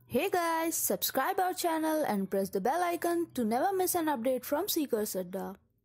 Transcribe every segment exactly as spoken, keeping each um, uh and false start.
Hey guys, subscribe our channel and press the bell icon to never miss an update from Seekers Adda.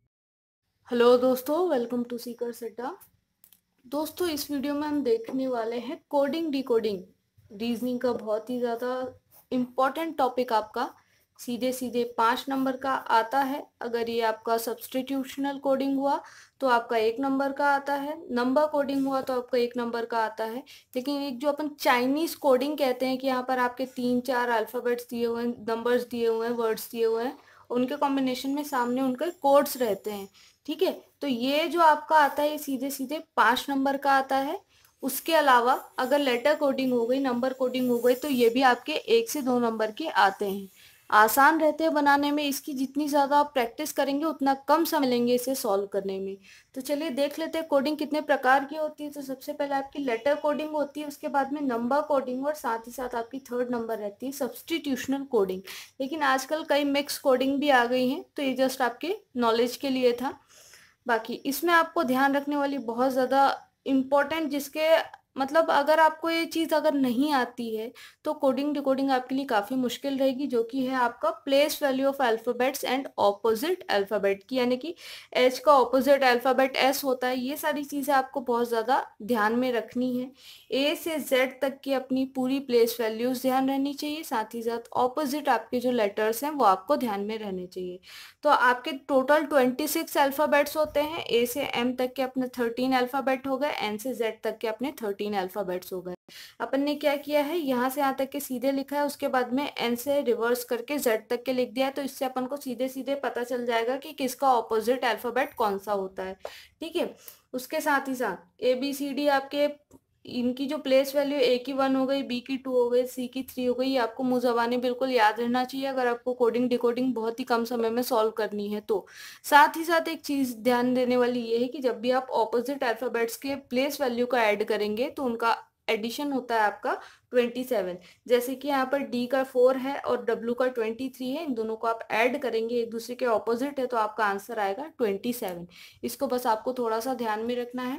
Hello दोस्तों, welcome to Seekers Adda. दोस्तों, इस video में हम देखने वाले हैं कोडिंग डिकोडिंग रीजनिंग का बहुत ही ज़्यादा इम्पॉर्टेंट टॉपिक। आपका सीधे सीधे पाँच नंबर का आता है। अगर ये आपका सब्सटीट्यूशनल कोडिंग हुआ तो आपका एक नंबर का आता है, नंबर कोडिंग हुआ तो आपका एक नंबर का आता है। लेकिन एक जो अपन चाइनीज कोडिंग कहते हैं कि यहाँ पर आपके तीन चार अल्फ़ाबेट्स दिए हुए हैं, नंबर्स दिए हुए हैं, वर्ड्स दिए हुए हैं, उनके कॉम्बिनेशन में सामने उनके कोड्स रहते हैं। ठीक है, तो ये जो आपका आता है ये सीधे सीधे पाँच नंबर का आता है। उसके अलावा अगर लेटर कोडिंग हो गई, नंबर कोडिंग हो गई, तो ये भी आपके एक से दो नंबर के आते हैं। आसान रहते हैं बनाने में। इसकी जितनी ज़्यादा आप प्रैक्टिस करेंगे उतना कम समय लेंगे इसे सॉल्व करने में। तो चलिए देख लेते हैं कोडिंग कितने प्रकार की होती है। तो सबसे पहले आपकी लेटर कोडिंग होती है, उसके बाद में नंबर कोडिंग और साथ ही साथ आपकी थर्ड नंबर रहती है सब्सटीट्यूशनल कोडिंग। लेकिन आजकल कई मिक्स कोडिंग भी आ गई हैं, तो ये जस्ट आपके नॉलेज के लिए था। बाकी इसमें आपको ध्यान रखने वाली बहुत ज़्यादा इम्पोर्टेंट, जिसके मतलब अगर आपको ये चीज़ अगर नहीं आती है तो कोडिंग डिकोडिंग आपके लिए काफ़ी मुश्किल रहेगी, जो कि है आपका place value of alphabets and opposite alphabet की, यानी कि एच का ऑपोजिट अल्फ़ाबेट एस होता है। ये सारी चीज़ें आपको बहुत ज़्यादा ध्यान में रखनी है। ए से जेड तक की अपनी पूरी प्लेस वैल्यूज़ ध्यान रहनी चाहिए, साथ ही साथ ऑपोजिट आपके जो लेटर्स हैं वो आपको ध्यान में रहने चाहिए। तो आपके टोटल ट्वेंटी सिक्स अल्फ़ाबेट्स होते हैं। ए से एम तक के अपने थर्टीन अल्फ़ाबेट हो गए, एन से जेड तक के अपने थर्टीन अल्फ़ाबेट्स हो गए। अपन ने क्या किया है, यहाँ से यहाँ तक के सीधे लिखा है, उसके बाद में एन से रिवर्स करके जेड तक के लिख दिया है। तो इससे अपन को सीधे सीधे पता चल जाएगा कि किसका ऑपोजिट अल्फ़ाबेट कौन सा होता है। ठीक है, उसके साथ ही साथ ए बी सी डी आपके इनकी जो प्लेस वैल्यू ए की वन हो गई, बी की टू हो गई, सी की थ्री हो गई, ये आपको मुंह ज़बानी बिल्कुल याद रहना चाहिए अगर आपको कोडिंग डिकोडिंग बहुत ही कम समय में सॉल्व करनी है तो। साथ ही साथ एक चीज़ ध्यान देने वाली ये है कि जब भी आप ऑपोजिट अल्फ़ाबेट्स के प्लेस वैल्यू का ऐड करेंगे तो उनका एडिशन होता है आपका ट्वेंटी सेवन। जैसे कि यहाँ पर डी का फोर है और डब्ल्यू का ट्वेंटी थ्री है, इन दोनों को आप ऐड करेंगे, एक दूसरे के ऑपोजिट है, तो आपका आंसर आएगा ट्वेंटी सेवन। इसको बस आपको थोड़ा सा ध्यान में रखना है।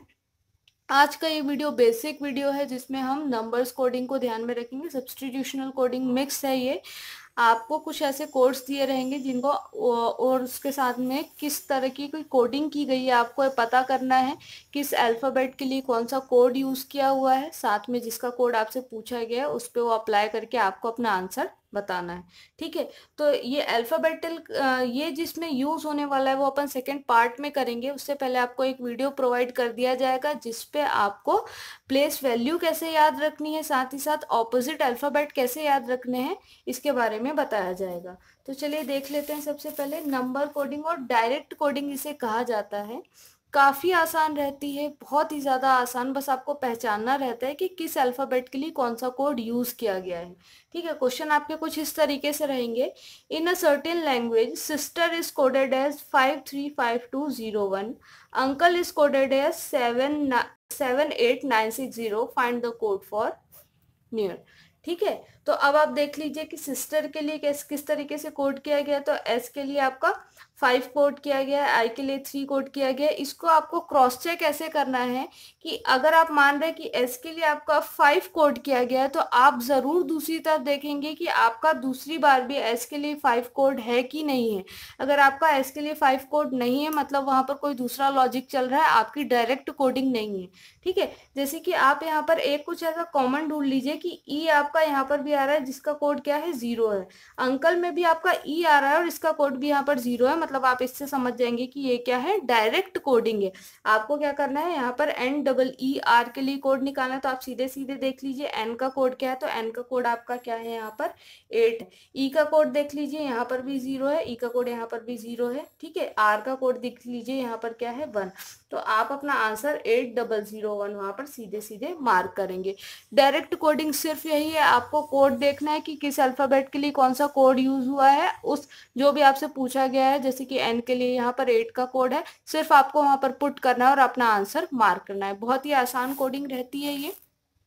आज का ये वीडियो बेसिक वीडियो है जिसमें हम नंबर्स कोडिंग को ध्यान में रखेंगे। सब्सटीट्यूशनल कोडिंग मिक्स है ये। आपको कुछ ऐसे कोड्स दिए रहेंगे जिनको और उसके साथ में किस तरह की कोई कोडिंग की गई है आपको पता करना है, किस अल्फ़ाबेट के लिए कौन सा कोड यूज़ किया हुआ है, साथ में जिसका कोड आपसे पूछा गया है उस पर वो अप्लाई करके आपको अपना आंसर बताना है। ठीक है, तो ये अल्फ़ाबेटल ये जिसमें यूज़ होने वाला है वो अपन सेकेंड पार्ट में करेंगे। उससे पहले आपको एक वीडियो प्रोवाइड कर दिया जाएगा जिसपे आपको प्लेस वैल्यू कैसे याद रखनी है, साथ ही साथ ऑपोजिट अल्फ़ाबेट कैसे याद रखने हैं, इसके बारे में बताया जाएगा। तो चलिए देख लेते हैं। सबसे पहले नंबर कोडिंग और डायरेक्ट कोडिंग इसे कहा जाता है। काफ़ी आसान रहती है, बहुत ही ज़्यादा आसान। बस आपको पहचानना रहता है कि किस अल्फ़ाबेट के लिए कौन सा कोड यूज़ किया गया है। ठीक है, क्वेश्चन आपके कुछ इस तरीके से रहेंगे। In a certain language sister is coded as five three five two zero one, uncle is coded as seven seven eight nine six zero, find the code for near. ठीक है, तो अब आप देख लीजिए कि सिस्टर के लिए किस किस तरीके से कोड किया गया। तो एस के लिए आपका फाइव कोड किया गया है, आई के लिए थ्री कोड किया गया है। इसको आपको क्रॉस चेक ऐसे करना है कि अगर आप मान रहे हैं कि एस के लिए आपका फाइव कोड किया गया है तो आप ज़रूर दूसरी तरफ देखेंगे कि आपका दूसरी बार भी एस के लिए फाइव कोड है कि नहीं है। अगर आपका एस के लिए फाइव कोड नहीं है मतलब वहाँ पर कोई दूसरा लॉजिक चल रहा है, आपकी डायरेक्ट कोडिंग नहीं है। ठीक है, जैसे कि आप यहाँ पर एक कुछ ऐसा कॉमन ढूंढ लीजिए कि ई आपका यहाँ पर भी आ रहा है जिसका कोड क्या है, जीरो है। अंकल में भी आपका ई आ रहा है और इसका कोड भी यहाँ पर जीरो है, मतलब आप इससे समझ जाएंगे कि ये क्या है, डायरेक्ट कोडिंग है। आपको क्या करना है, यहाँ पर एन डबल ई आर के लिए कोड निकालना है। तो आप सीधे सीधे देख लीजिए एन का कोड क्या है। तो एन का कोड आपका क्या है, यहाँ पर एट है। ई का कोड देख लीजिए, यहाँ पर भी जीरो है, ई का कोड यहाँ पर भी जीरो है। ठीक है, आर का कोड देख लीजिए, यहाँ पर क्या है, वन। तो आप अपना answer eight double zero one वहाँ पर सीधे सीधे मार्क करेंगे। डायरेक्ट कोडिंग सिर्फ यही है, आपको कोड देखना है कि किस अल्फ़ाबेट के लिए कौन सा कोड यूज हुआ है, उस जो भी आपसे पूछा गया है। जैसे कि एन के लिए यहाँ पर एट का कोड है, सिर्फ आपको वहाँ पर पुट करना है और अपना आंसर मार्क करना है। बहुत ही आसान कोडिंग रहती है ये।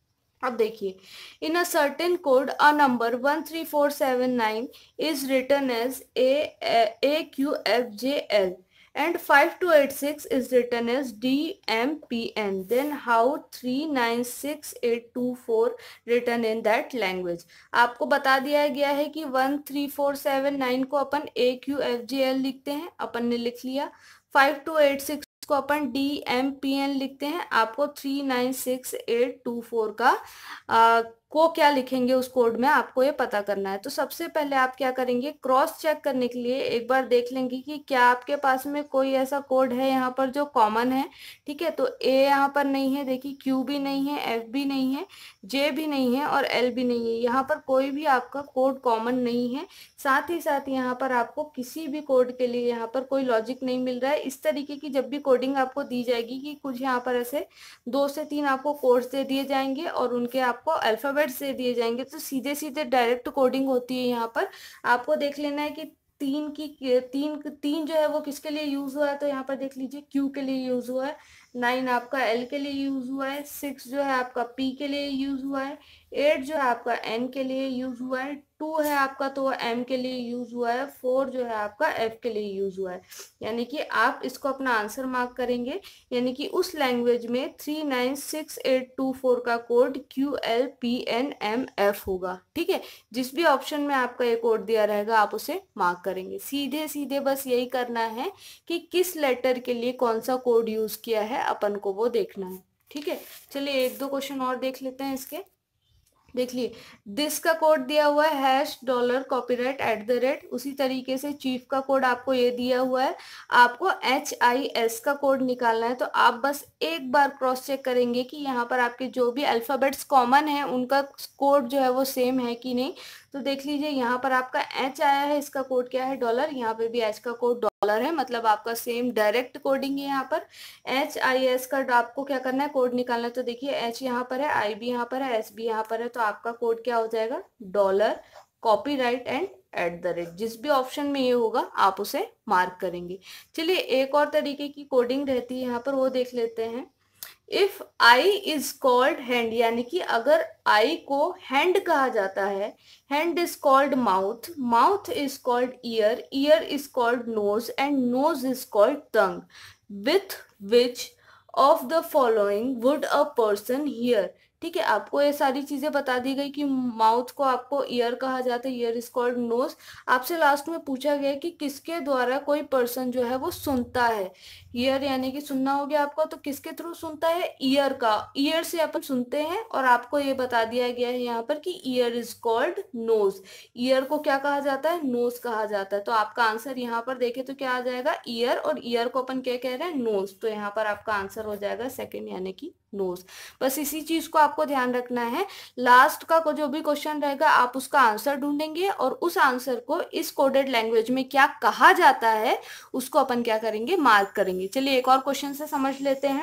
अब देखिए, in a certain code a number one three four seven nine is written as A A Q F J L and five two eight six is written as D M P N. Then how three nine six eight two four written in that language? आपको बता दिया गया है कि one three four seven nine को अपन A Q F G L लिखते हैं, अपन ने लिख लिया। फाइव टू एट सिक्स को अपन डी एम पी एन लिखते हैं। आपको three nine six eight two four का आ, को क्या लिखेंगे उस कोड में आपको ये पता करना है। तो सबसे पहले आप क्या करेंगे, क्रॉस चेक करने के लिए एक बार देख लेंगे कि क्या आपके पास में कोई ऐसा कोड है यहाँ पर जो कॉमन है। ठीक है, तो ए यहाँ पर नहीं है, देखिए क्यू भी नहीं है, एफ भी नहीं है, जे भी नहीं है और एल भी नहीं है। यहाँ पर कोई भी आपका कोड कॉमन नहीं है। साथ ही साथ यहाँ पर आपको किसी भी कोड के लिए यहाँ पर कोई लॉजिक नहीं मिल रहा है। इस तरीके की जब भी कोडिंग आपको दी जाएगी कि कुछ यहाँ पर ऐसे दो से तीन आपको कोड्स दे दिए जाएंगे और उनके आपको अल्फाबेट से दिए जाएंगे, तो सीधे सीधे डायरेक्ट कोडिंग होती है। यहाँ पर आपको देख लेना है कि तीन की तीन तीन जो है वो किसके लिए यूज हुआ है, तो यहाँ पर देख लीजिए क्यू के लिए यूज हुआ है, नाइन आपका एल के लिए यूज हुआ है, सिक्स जो है आपका पी के लिए यूज हुआ है, एट जो है आपका एन के लिए यूज हुआ है, टू है आपका तो एम के लिए यूज हुआ है, फोर जो है आपका एफ के लिए यूज हुआ है। यानी कि आप इसको अपना आंसर मार्क करेंगे, यानी कि उस लैंग्वेज में three nine six eight two four का code Q L P N M F होगा। ठीक है, जिस भी ऑप्शन में आपका ये कोड दिया रहेगा आप उसे मार्क करेंगे। सीधे सीधे बस यही करना है कि किस लेटर के लिए कौन सा कोड यूज किया है अपन को वो देखना है। ठीक है, चलिए एक दो क्वेश्चन और देख लेते हैं इसके। देखिए दिस का कोड दिया हुआ है hash dollar copyright at the rate, उसी तरीके से चीफ का कोड आपको ये दिया हुआ है। आपको एच आई एस का कोड निकालना है, तो आप बस एक बार क्रॉस चेक करेंगे कि यहाँ पर आपके जो भी अल्फाबेट्स कॉमन है उनका कोड जो है वो सेम है कि नहीं। तो देख लीजिए यहाँ पर आपका एच आया है, इसका कोड क्या है डॉलर, यहाँ पे भी एच का कोड डॉलर है, मतलब आपका सेम डायरेक्ट कोडिंग है। यहाँ पर एच आई एस का आपको क्या करना है, कोड निकालना है। तो देखिए एच यहाँ पर है, आई भी यहाँ पर है, एस भी यहाँ पर है, तो आपका कोड क्या हो जाएगा dollar copyright and at the rate. जिस भी ऑप्शन में ये होगा आप उसे मार्क करेंगे। चलिए एक और तरीके की कोडिंग रहती है यहाँ पर, वो देख लेते हैं। If I is called hand, यानी कि अगर आई को हैंड कहा जाता है, hand is called mouth, mouth is called ear, ear is called nose and nose is called tongue, with which of the following would a person hear. ठीक है, आपको ये सारी चीजें बता दी गई कि माउथ को आपको ईयर कहा जाता है, ईयर इज कॉल्ड नोज। आपसे लास्ट में पूछा गया कि किसके द्वारा कोई पर्सन जो है वो सुनता है। ईयर यानी कि सुनना हो गया आपको, तो किसके थ्रू सुनता है, ईयर का, ईयर से अपन सुनते हैं। और आपको ये बता दिया गया है यहाँ पर कि ear is called nose, ear को क्या कहा जाता है, नोज कहा जाता है। तो आपका आंसर यहाँ पर देखे तो क्या आ जाएगा, ईयर, और ईयर को अपन क्या कह रहे हैं, नोज। तो यहाँ पर आपका आंसर हो जाएगा सेकेंड यानी कि नोज। बस इसी चीज को आपको ध्यान रखना है। लास्ट का को जो भी क्वेश्चन रहेगा आप उसका आंसर ढूंढेंगे और उस आंसर को इस कोडेड लैंग्वेज में क्या कहा जाता है उसको अपन क्या करेंगे, मार्क करेंगे। चलिए एक और क्वेश्चन से समझ लेते हैं।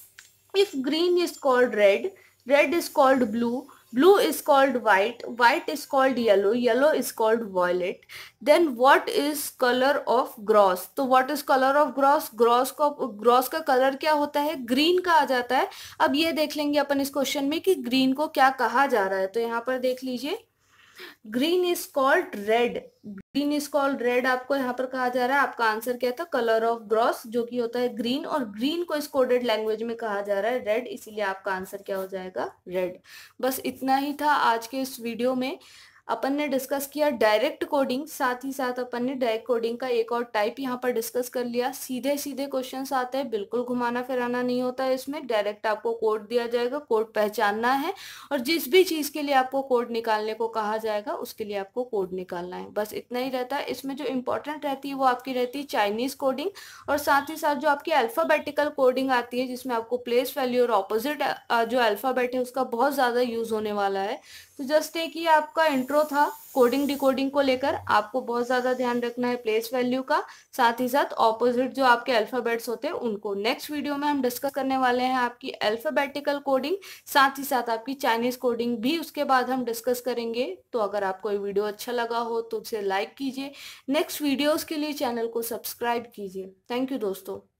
If green is called red, red is called blue, blue is called white, white is called yellow, yellow is called violet, then what is color of gross? तो what is color of gross? gross को gross का colour क्या होता है, green कहा जाता है। अब ये देख लेंगे अपन इस क्वेश्चन में कि ग्रीन को क्या कहा जा रहा है। तो यहाँ पर देख लीजिए green is called red, green is called red आपको यहाँ पर कहा जा रहा है। आपका आंसर क्या था, कलर ऑफ ग्रॉस, जो कि होता है ग्रीन, और ग्रीन को इस कोडेड लैंग्वेज में कहा जा रहा है रेड, इसीलिए आपका आंसर क्या हो जाएगा, रेड। बस इतना ही था आज के इस वीडियो में। अपन ने डिस्कस किया डायरेक्ट कोडिंग, साथ ही साथ अपन ने डायरेक्ट कोडिंग का एक और टाइप यहाँ पर डिस्कस कर लिया। सीधे सीधे क्वेश्चंस आते हैं, बिल्कुल घुमाना फिराना नहीं होता है इसमें। डायरेक्ट आपको कोड दिया जाएगा, कोड पहचानना है, और जिस भी चीज के लिए आपको कोड निकालने को कहा जाएगा उसके लिए आपको कोड निकालना है। बस इतना ही रहता है। इसमें जो इंपॉर्टेंट रहती है वो आपकी रहती है चाइनीज कोडिंग, और साथ ही साथ जो आपकी अल्फाबेटिकल कोडिंग आती है जिसमें आपको प्लेस वैल्यू और ऑपोजिट जो अल्फाबेट है उसका बहुत ज्यादा यूज होने वाला है। तो जस्ट एक ही आपका इंट्रो था कोडिंग डिकोडिंग को लेकर। आपको बहुत ज्यादा ध्यान रखना है प्लेस वैल्यू का, साथ ही साथ ऑपोजिट जो आपके अल्फाबेट्स होते हैं उनको। नेक्स्ट वीडियो में हम डिस्कस करने वाले हैं आपकी अल्फाबेटिकल कोडिंग, साथ ही साथ आपकी चाइनीज कोडिंग भी उसके बाद हम डिस्कस करेंगे। तो अगर आपको ये वीडियो अच्छा लगा हो तो उसे लाइक कीजिए, नेक्स्ट वीडियोस के लिए चैनल को सब्सक्राइब कीजिए। थैंक यू दोस्तों।